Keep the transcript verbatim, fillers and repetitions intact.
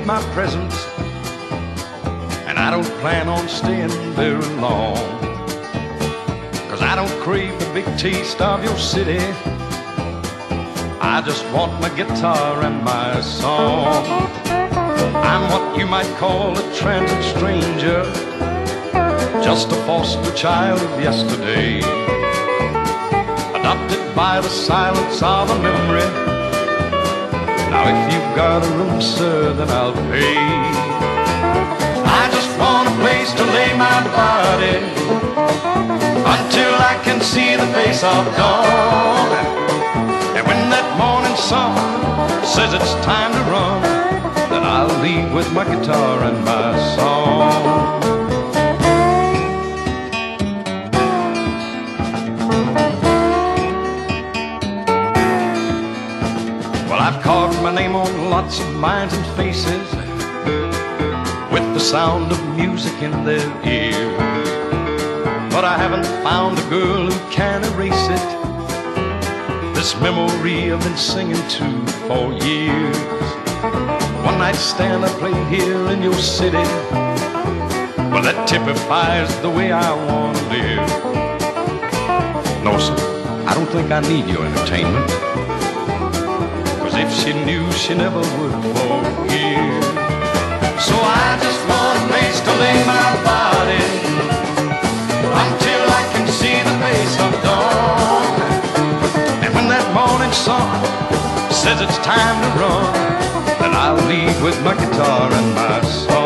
my presence, and I don't plan on staying very long, 'cause I don't crave the big taste of your city. I just want my guitar and my song. I'm what you might call a transit stranger, just a foster child of yesterday, adopted by the silence of a memory. Now if you've got a room, sir, then I'll pay. I just want a place to lay my body until I can see the face of dawn. And when that morning sun says it's time to run, then I'll leave with my guitar and my song. Well, I've carved my name on lots of minds and faces, with the sound of music in their ears, but I haven't found a girl who can erase it, this memory I've been singing to for years. One night stand I played here in your city, well, that typifies the way I want to live. No, sir, I don't think I need your entertainment, 'cause if she knew, she never would forgive. So I just want a place to lay my body until I can see the face of dawn. And when that morning sun says it's time to run, then I'll leave with my guitar and my song.